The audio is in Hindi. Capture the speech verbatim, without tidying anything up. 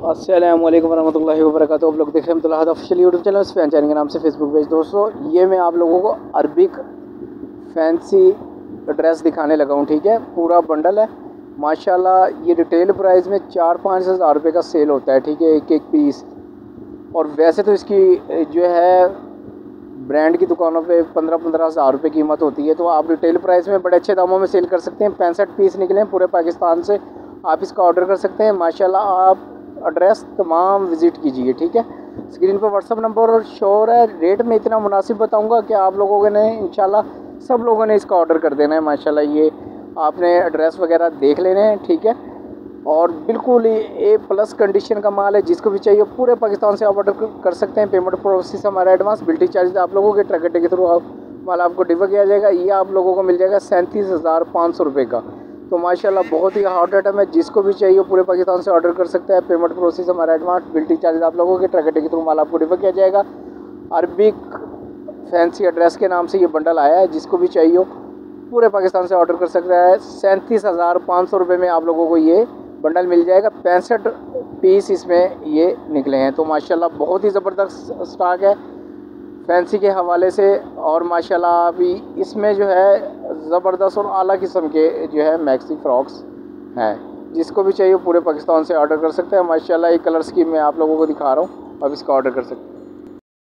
अस्सलाम वालेकुम वरहमतुल्लाहि वबरकातुहू। आप लोग देख रहे हैं अब्दुल ऑफिशियल यूट्यूब चैनल, उस फैन चैनल के नाम से फेसबुक पेज। दोस्तों, ये मैं आप लोगों को अरबिक फैंसी ड्रेस दिखाने लगा हूँ। ठीक है, पूरा बंडल है माशाल्लाह। ये रिटेल प्राइस में चार पाँच हज़ार रुपये का सेल होता है। ठीक है, एक एक पीस। और वैसे तो इसकी जो है ब्रांड की दुकानों पे पंद्रह पंद्रह हज़ार रुपये कीमत होती है, तो आप रिटेल प्राइस में बड़े अच्छे दामों में सेल कर सकते हैं। पैंसठ पीस निकले हैं पूरे पाकिस्तान से, आप इसका ऑर्डर कर सकते हैं माशाल्लाह। आप एड्रेस तमाम विज़िट कीजिए। ठीक है, स्क्रीन पर व्हाट्सअप नंबर शो हो रहा है। रेट में इतना मुनासिब बताऊंगा कि आप लोगों ने इंशाल्लाह सब लोगों ने इसका ऑर्डर कर देना है माशाल्लाह। ये आपने एड्रेस वगैरह देख लेने हैं। ठीक है, और बिल्कुल ही ए प्लस कंडीशन का माल है। जिसको भी चाहिए पूरे पाकिस्तान से आप ऑर्डर कर सकते हैं। पेमेंट प्रोसेस हमारा एडवांस, बिल्टी चार्ज आप लोगों के ट्रक अड्डे के थ्रू आप माल आपको डिलीवर किया जाएगा। ये आप लोगों को मिल जाएगा सैंतीस हज़ार पाँच सौ रुपये का। तो माशाल्लाह बहुत ही हॉट आइटम है। जिसको भी चाहिए पूरे पाकिस्तान से ऑर्डर कर सकते हैं। पेमेंट प्रोसेस हमारा एडवांस, बिल्टी चार्ज आप लोगों के ट्रक अड्डे के थ्रू माल आपको डिलीवर किया जाएगा। अरबिक फैंसी एड्रेस के नाम से ये बंडल आया है। जिसको भी चाहिए पूरे पाकिस्तान से ऑर्डर कर सकता है। सैंतीस हज़ार पाँच सौ रुपये में आप लोगों को ये बंडल मिल जाएगा। पैंसठ पीस इसमें ये निकले हैं। तो माशाल्लाह बहुत ही ज़बरदस्त स्टॉक है फैंसी के हवाले से। और माशाल्लाह अभी इसमें जो है ज़बरदस्त और आला किस्म के जो है मैक्सी फ्रॉक्स हैं। जिसको भी चाहिए पूरे पाकिस्तान से ऑर्डर कर सकते हैं माशाल्लाह। एक कलर स्कीम मैं आप लोगों को दिखा रहा हूँ, अब इसका ऑर्डर कर सकते हैं।